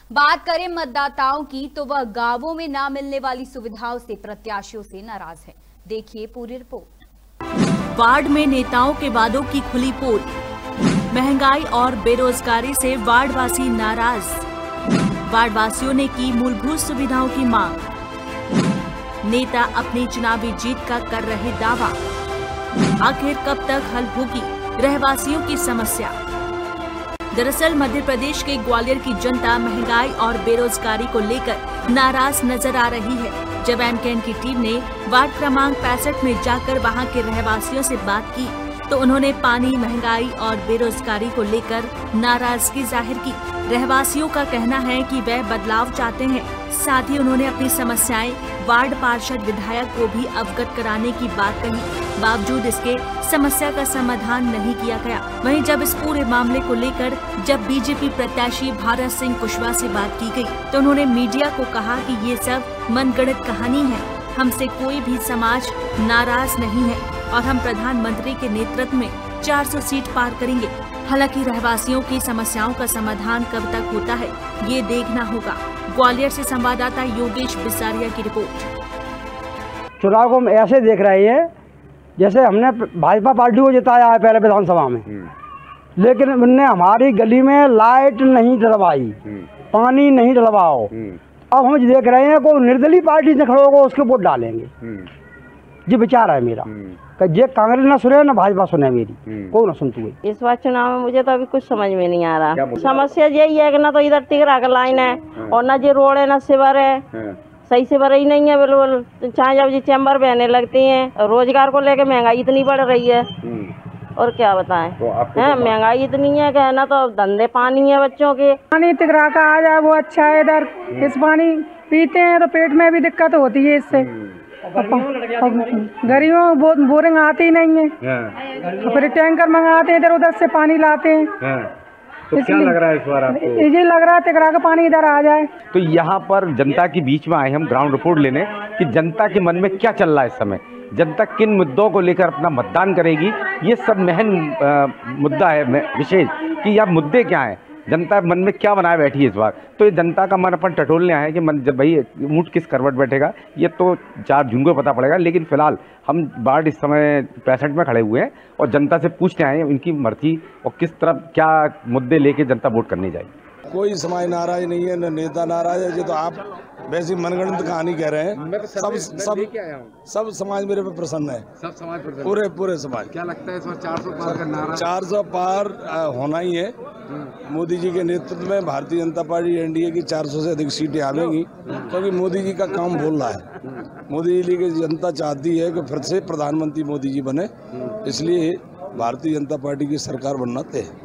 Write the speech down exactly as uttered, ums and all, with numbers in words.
बात करें मतदाताओं की तो वह गांवों में ना मिलने वाली सुविधाओं से प्रत्याशियों से नाराज है। देखिए पूरी रिपोर्ट। वार्ड में नेताओं के वादों की खुली पोल। महंगाई और बेरोजगारी से वार्डवासी नाराज। वार्डवासियों ने की मूलभूत सुविधाओं की मांग। नेता अपनी चुनावी जीत का कर रहे दावा। आखिर कब तक हल होगी रहवासियों की समस्या? दरअसल मध्य प्रदेश के ग्वालियर की जनता महंगाई और बेरोजगारी को लेकर नाराज नजर आ रही है। जब एमकेएन की टीम ने वार्ड क्रमांक पैंसठ में जाकर वहां के रहवासियों से बात की तो उन्होंने पानी, महंगाई और बेरोजगारी को लेकर नाराजगी जाहिर की। रहवासियों का कहना है कि वे बदलाव चाहते हैं। साथ ही उन्होंने अपनी समस्याएं वार्ड पार्षद विधायक को भी अवगत कराने की बात कही। बावजूद इसके समस्या का समाधान नहीं किया गया। वहीं जब इस पूरे मामले को लेकर जब बीजेपी प्रत्याशी भारत सिंह कुशवाहा से बात की गई तो उन्होंने मीडिया को कहा कि ये सब मनगढ़ंत कहानी है। हमसे कोई भी समाज नाराज नहीं है और हम प्रधानमंत्री के नेतृत्व में चार सौ सीट पार करेंगे। हालांकि रहवासियों की समस्याओं का समाधान कब तक होता है ये देखना होगा। ग्वालियर से संवाददाता योगेश बिसारिया की रिपोर्ट। चुनाव को हम ऐसे देख रहे हैं जैसे हमने भाजपा पार्टी को जिताया है पहले विधानसभा में, लेकिन उनने हमारी गली में लाइट नहीं डलवाई, पानी नहीं डलवाओ। अब हम देख रहे हैं को निर्दलीय पार्टी से खड़े होगा उसके वोट डालेंगे। ये विचार है मेरा कि ये कांग्रेस ना सुने ना भाजपा सुने मेरी, कोई ना सुनती हुई। इस बार चुनाव में मुझे तो अभी कुछ समझ में नहीं आ रहा। समस्या यही है कि ना तो इधर तिगरा का लाइन है और ना ये रोड है ना सिवर है, सही सिवर ही नहीं है बिल्कुल। चाहे जब ये चैम्बर बहने लगती हैं। रोजगार को लेकर महंगाई इतनी बढ़ रही है और क्या बताएं। तो है महंगाई इतनी है कि ना तो धंधे पानी है बच्चों के। पानी तिगरा का आ जाए वो अच्छा है। इधर इस पानी पीते हैं तो पेट में भी दिक्कत होती है इससे। गरीबों बो, बोरिंग आती नहीं है, फिर टैंकर मंगाते हैं, इधर उधर से पानी लाते हैं। तो क्या लग रहा है इस बार आपको? ये लग रहा है तिगरा का पानी इधर आ जाए। तो यहाँ पर जनता के बीच में आए हम ग्राउंड रिपोर्ट लेने कि जनता के मन में क्या चल रहा है इस समय, जनता किन मुद्दों को लेकर अपना मतदान करेगी। ये सब महन मुद्दा है विशेष कि यह मुद्दे क्या हैं, जनता मन में क्या बनाए बैठी है इस बार। तो ये जनता का मन अपन टटोलने आए कि मन जब भाई ऊँट किस करवट बैठेगा ये तो चार जून को पता पड़ेगा। लेकिन फिलहाल हम वार्ड इस समय पैंसठ में खड़े हुए हैं और जनता से पूछने आए हैं इनकी मर्जी और किस तरफ क्या मुद्दे लेके जनता वोट करने जाएगी। कोई समाज नाराज नहीं है, न नेता नाराज है। जो तो आप वैसी मनगढ़ंत कहानी कह रहे हैं। मैं तो सब सब सब समाज मेरे पे प्रसन्न है। सब समाज प्रसन्न, पूरे पूरे समाज। क्या लगता है इस बार चार सौ पार का नारा? चार सौ पार होना ही है। मोदी जी के नेतृत्व में भारतीय जनता पार्टी एनडीए की चार सौ से अधिक सीटें आवेंगी, क्योंकि मोदी जी का काम बोल रहा है। मोदी जी की जनता चाहती है कि फिर से प्रधानमंत्री मोदी जी बने, इसलिए भारतीय जनता पार्टी की सरकार बनना तय है।